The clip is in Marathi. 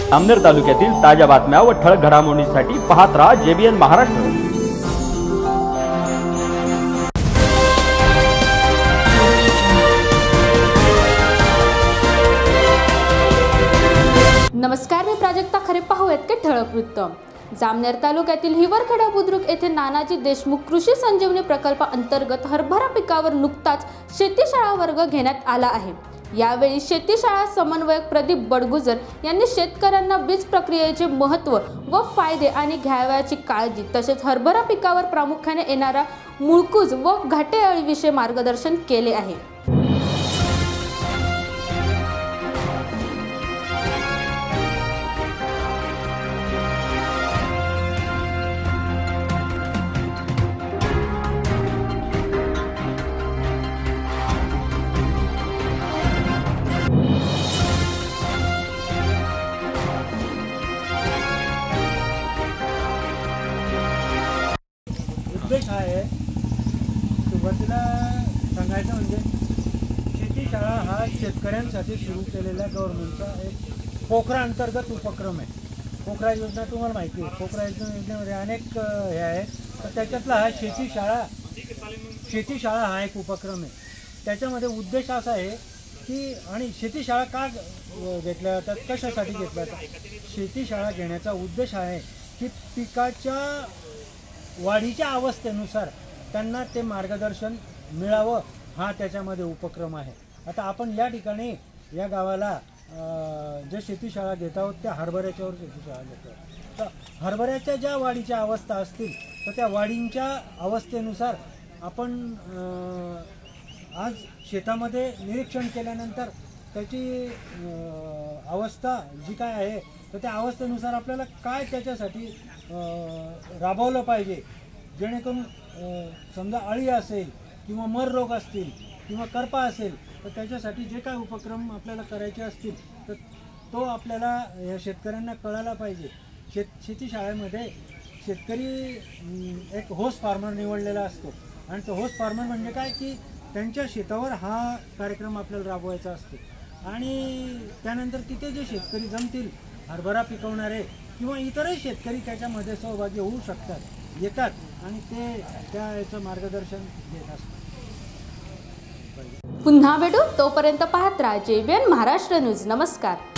जामनेर तालुक्यातील ताज्या बातम्या व ठळक घडामोडींसाठी पाहत राहा JBN महाराष्ट्र। नमस्कार, मी प्राजक्ता खरे। पाहूयात के ठळक वृत्त। जामनेर तालुक्यातील हिवरखेडा बुद्रुक येथे नानाजी देशमुख कृषी संजीवनी प्रकल्प अंतर्गत हरभरा पिकावर नुकताच शेतीशाळा वर्ग घेण्यात आला आहे। यावेळी शेतीशाळा समन्वयक प्रदीप बडगुजर यांनी शेतकऱ्यांना बीज प्रक्रियेचे महत्त्व व फायदे आणि घ्यावयाची काळजी तसेच हरभरा पिकावर प्रामुख्याने येणारा मुळकूज व घाटे अळीविषयी मार्गदर्शन केले आहे। उद्देश आहे सुरुवातीला सांगायचं म्हणजे शेतीशाळा हा शेतकऱ्यांसाठी सुरू केलेला गव्हर्नमेंटचा एक पोखरा अंतर्गत उपक्रम आहे। पोखरा योजना तुम्हाला माहिती आहे। पोखरा योजनेमध्ये अनेक हे आहे, तर त्याच्यातला हा शेतीशाळा हा एक उपक्रम आहे। त्याच्यामध्ये उद्देश असा आहे की आणि शेतीशाळा का घेतल्या जातात, कशासाठी घेतल्या जातात। शेतीशाळा घेण्याचा उद्देश आहे की पिकाच्या वाढीच्या अवस्थेनुसार त्यांना ते मार्गदर्शन मिळावं, हा त्याच्यामध्ये उपक्रम आहे। आता आपण या ठिकाणी या गावाला जे शेतीशाळा घेत आहोत त्या हरभऱ्याच्यावर शेतीशाळा घेतो। तर हरभऱ्याच्या ज्या वाढीच्या अवस्था असतील तर त्या वाढींच्या अवस्थेनुसार आपण आज शेतामध्ये निरीक्षण केल्यानंतर त्याची अवस्था जी काय आहे तर त्या अवस्थेनुसार आपल्याला काय त्याच्यासाठी राबवलं पाहिजे, जेणेकरून समजा अळी असेल किंवा मर रोग असतील किंवा करपा असेल तर त्याच्यासाठी जे काय उपक्रम आपल्याला करायचे असतील तर तो आपल्याला या शेतकऱ्यांना कळायला पाहिजे। शेतीशाळेमध्ये शेतकरी एक होस्ट फार्मर निवडलेला असतो आणि तो होस्ट फार्मर म्हणजे काय की त्यांच्या शेतावर हा कार्यक्रम आपल्याला राबवायचा असतो आणि त्यानंतर तिथे जे शेतकरी जमतील हरभरा पिकवणारे किंवा इतरही शेतकरी त्याच्यामध्ये सहभागी होऊ शकतात, येतात आणि ते त्याचं मार्गदर्शन देत असतात। पुन्हा भेटू, तोपर्यंत पाहत राहा JBN महाराष्ट्र न्यूज। नमस्कार।